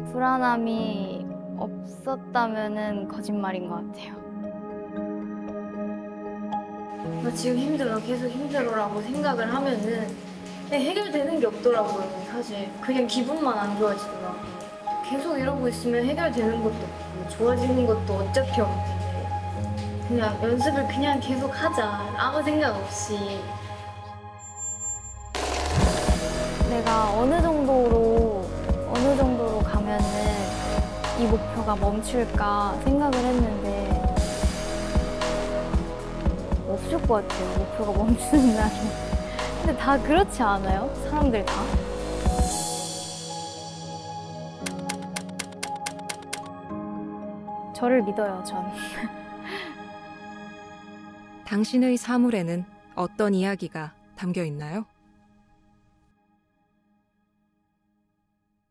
불안함이 없었다면은 거짓말인 것 같아요. 나 지금 힘들어, 계속 힘들어라고 생각을 하면은 해결되는 게 없더라고요, 사실. 그냥 기분만 안 좋아지더라고요. 계속 이러고 있으면 해결되는 것도 없고 좋아지는 것도 어차피 없는데 그냥 연습을 그냥 계속 하자, 아무 생각 없이. 내가 어느 정도로 가면은 이 목표가 멈출까 생각을 했는데 없을 것 같아요, 목표가 멈추는 날은. 근데 다 그렇지 않아요? 사람들 다? 저를 믿어요, 전. 당신의 사물에는 어떤 이야기가 담겨 있나요?